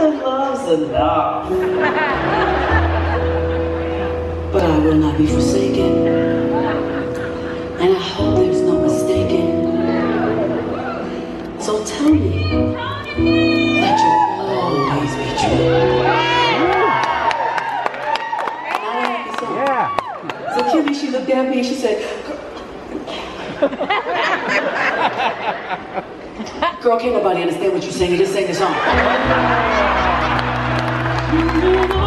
love's enough. But I will not be forsaken. And I hope there's no mistaking. So tell me that you'll always be true. Yeah. So Kimmy, she looked at me and she said, "Girl, can't nobody understand what you're singing. Just sing the song."